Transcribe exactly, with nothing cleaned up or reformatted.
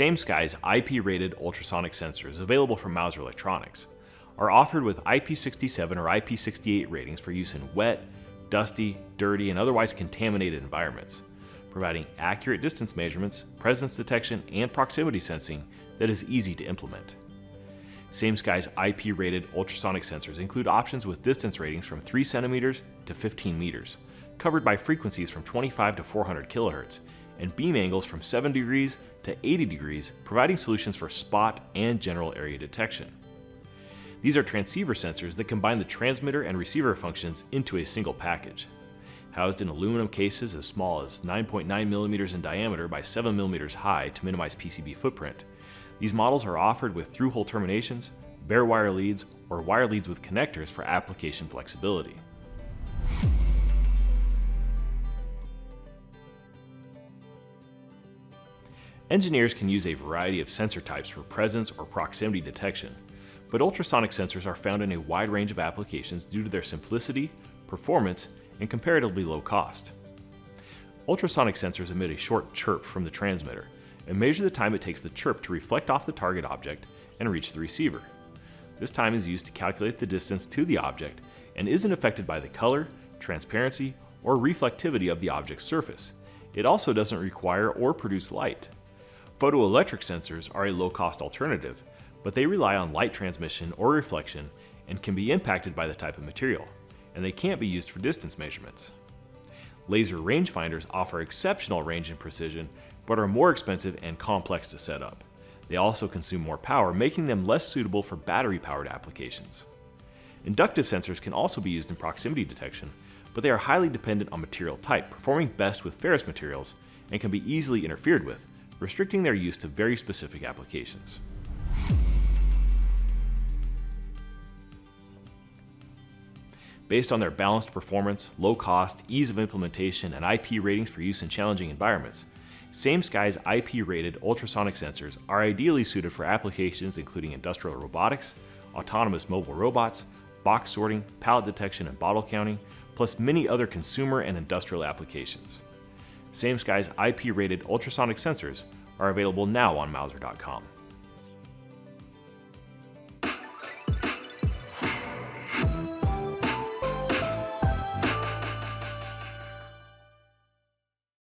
Same Sky's I P-rated ultrasonic sensors, available from Mouser Electronics, are offered with I P sixty-seven or I P sixty-eight ratings for use in wet, dusty, dirty, and otherwise contaminated environments, providing accurate distance measurements, presence detection, and proximity sensing that is easy to implement. Same Sky's I P-rated ultrasonic sensors include options with distance ratings from three centimeters to fifteen meters, covered by frequencies from twenty-five to four hundred kilohertz, and beam angles from seven degrees to eighty degrees, providing solutions for spot and general area detection. These are transceiver sensors that combine the transmitter and receiver functions into a single package. Housed in aluminum cases as small as nine point nine millimeters in diameter by seven millimeters high to minimize P C B footprint, these models are offered with through-hole terminations, bare wire leads, or wire leads with connectors for application flexibility. Engineers can use a variety of sensor types for presence or proximity detection, but ultrasonic sensors are found in a wide range of applications due to their simplicity, performance, and comparatively low cost. Ultrasonic sensors emit a short chirp from the transmitter and measure the time it takes the chirp to reflect off the target object and reach the receiver. This time is used to calculate the distance to the object and isn't affected by the color, transparency, or reflectivity of the object's surface. It also doesn't require or produce light. Photoelectric sensors are a low-cost alternative, but they rely on light transmission or reflection and can be impacted by the type of material, and they can't be used for distance measurements. Laser rangefinders offer exceptional range and precision, but are more expensive and complex to set up. They also consume more power, making them less suitable for battery-powered applications. Inductive sensors can also be used in proximity detection, but they are highly dependent on material type, performing best with ferrous materials, and can be easily interfered with, restricting their use to very specific applications. Based on their balanced performance, low cost, ease of implementation, and I P ratings for use in challenging environments, Same Sky's I P-rated ultrasonic sensors are ideally suited for applications including industrial robotics, autonomous mobile robots, box sorting, pallet detection and bottle counting, plus many other consumer and industrial applications. Same Sky's I P-rated ultrasonic sensors are available now on Mouser dot com.